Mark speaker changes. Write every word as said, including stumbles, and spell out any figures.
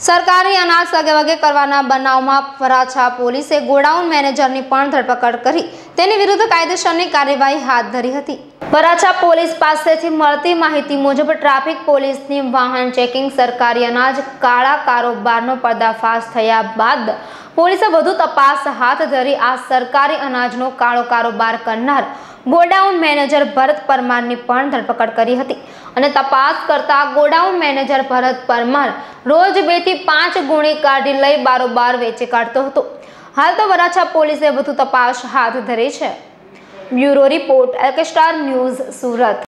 Speaker 1: સરકારી અનાજ સગેવગે કરવાના બનાવમાં વરાછા પોલીસે ગોડાઉન મેનેજરની પણ ધરપકડ કરી તેની વિરુદ્ધ કાયદેસરની કાર્યવાહી હાથ ધરી હતી। વરાછા પોલીસ પાસેથી મળતી માહિતી મુજબ ટ્રાફિક પોલીસની વાહન ચેકિંગ સરકારી અનાજ કાળા કારોબારનો પર્દાફાશ થયા બાદ પોલીસે વધુ તપાસ હાથ ધરી આ સરકારી અનાજનો કાળો કારોબાર કરનાર ગોડાઉન મેનેજર ભરત પરમારની પણ ધરપકડ કરી હતી અને તપાસ કરતા ગોડાઉન મેનેજર ભરત પરમાર રોજ બે થી પાંચ ગુણી કાઢી લઈ બારોબાર વેચી કાઢતો હતો। હાલ તો વરાછા પોલીસે વધુ તપાસ હાથ ધરી છે। Bureau report, AK star news, Surat.